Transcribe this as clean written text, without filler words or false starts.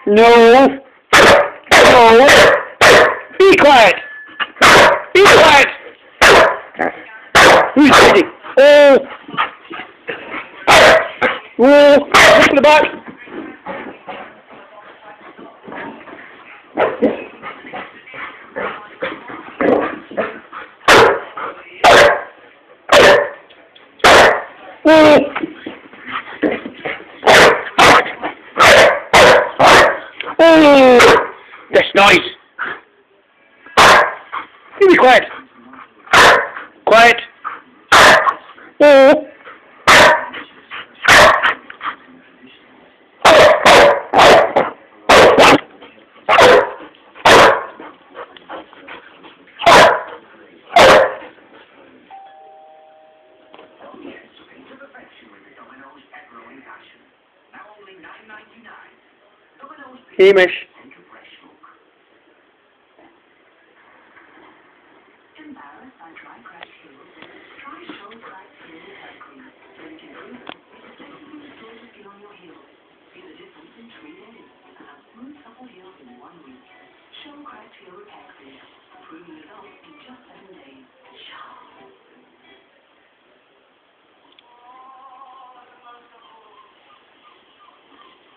No. No. Be quiet. Be quiet. Who's sitting? Oh. Oh. Look at the back. Oh. Oh. That's nice. You be quiet. Quiet. Oh. Hamish. Embarrassed by dry cracked heels? Try show cracked heel repair cream. When it improves, it's effectively restores the skin on your heels. Feel the difference in 3 days and have smooth, supple heels in 1 week. Show cracked heel repair cream. Proven results in just